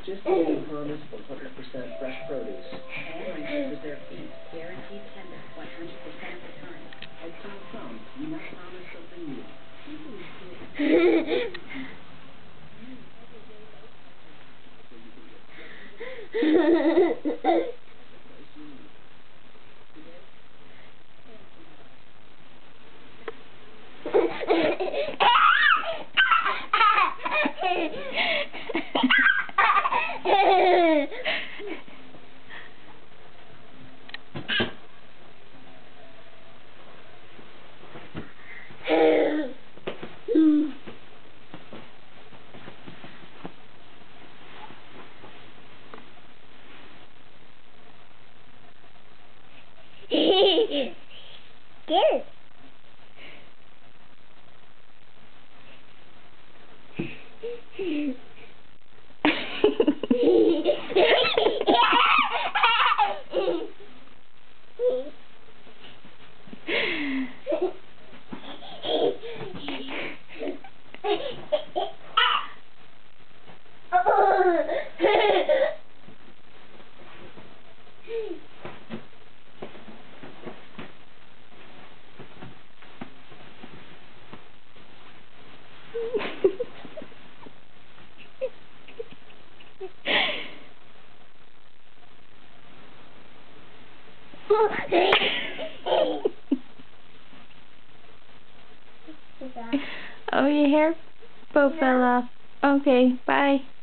Just eating promise 100% fresh produce. And on preserved beef, guaranteed tender 100% of the time. At some, you must promise something new. Scared. Oh, your hair both fell off. Okay, bye.